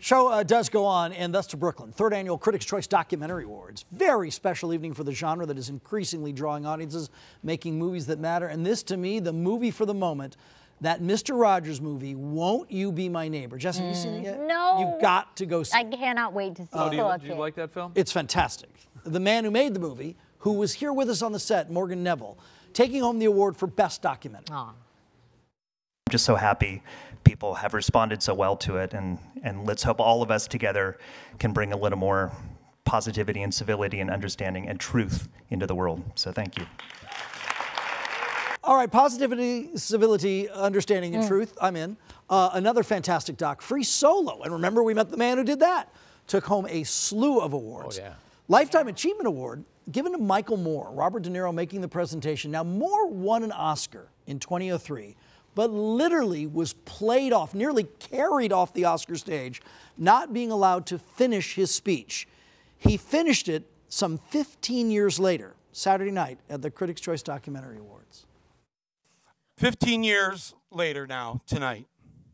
Show does go on, and thus to Brooklyn. Third annual Critics' Choice Documentary Awards. Very special evening for the genre that is increasingly drawing audiences, making movies that matter. And this, to me, the movie for the moment, that Mr. Rogers movie, Won't You Be My Neighbor. Jess, have you seen it yet? No. You've got to go see it. I cannot wait to see it. Do you like that film? It's fantastic. The man who made the movie, who was here with us on the set, Morgan Neville, taking home the award for Best Documentary. Aw. I'm just so happy people have responded so well to it, and let's hope all of us together can bring a little more positivity and civility and understanding and truth into the world. So thank you. All right, positivity, civility, understanding, and truth, I'm in. Another fantastic doc, Free Solo. And remember, we met the man who did that. Took home a slew of awards. Oh, yeah. Lifetime Achievement Award given to Michael Moore. Robert De Niro making the presentation. Now, Moore won an Oscar in 2003, but literally was played off, nearly carried off the Oscar stage, not being allowed to finish his speech. He finished it some 15 years later, Saturday night at the Critics' Choice Documentary Awards. 15 years later now, tonight,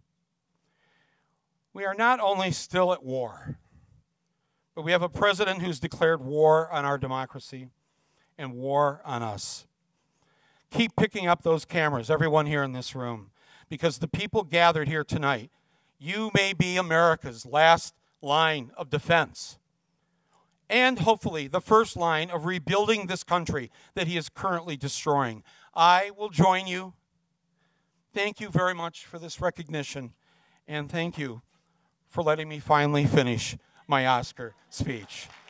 we are not only still at war, but we have a president who's declared war on our democracy and war on us. Keep picking up those cameras, everyone here in this room, because the people gathered here tonight, you may be America's last line of defense, and hopefully the first line of rebuilding this country that he is currently destroying. I will join you. Thank you very much for this recognition, and thank you for letting me finally finish my Oscar speech.